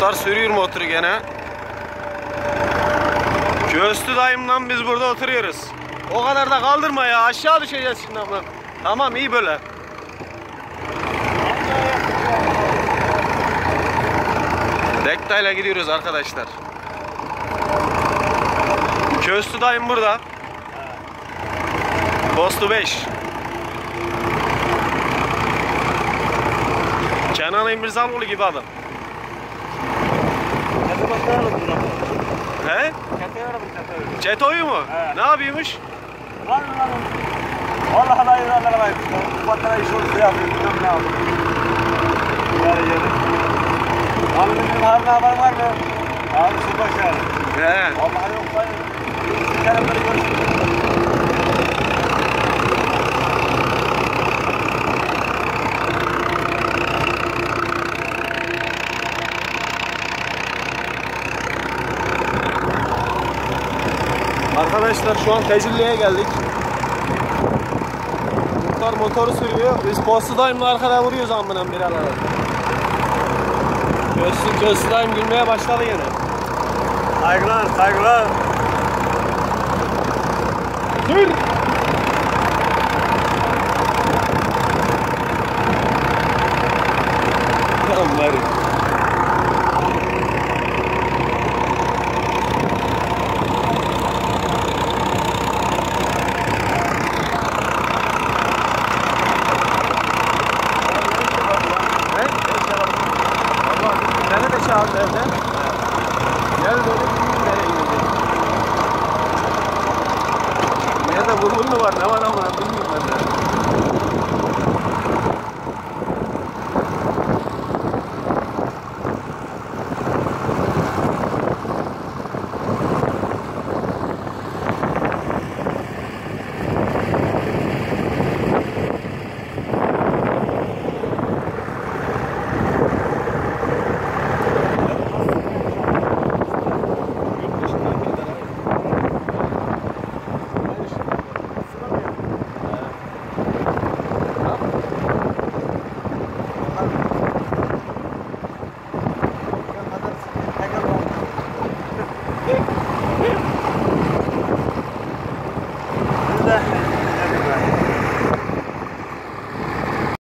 Muhtar sürüyor motoru gene. Köstü dayımdan biz burada oturuyoruz. O kadar da kaldırma ya, aşağı düşeceğiz şimdi ama. Tamam, iyi böyle. Dektayla gidiyoruz arkadaşlar. Köstü dayım burada. Postu 5. Kenan İmirzalıoğlu gibi adam. He? Çetoyu mu? He. Ne yapıyormuş? Vallahi da yürüyenlere var. Bu vatana iş olursa yapıyor. Bilmem ne yapıyor. Yere yere. Abi bizim harun haber var mı? Abi su başarı. He. Vallahi yok var. Bir kere böyle görüşürüz. Arkadaşlar şu an Tecilli'ye geldik. Muhtar motoru sürüyor. Biz postu dayımla arkada vuruyoruz amına bir arada. Köstü dayım gülmeye başladı yine. Saygılar, saygılar. Dur! Tamam var. Seni de çağırdı evde. Gel böyle bilmiyorum nereye gidecek. Nerede bulgur mu var, ne var ama bilmiyorum ben de.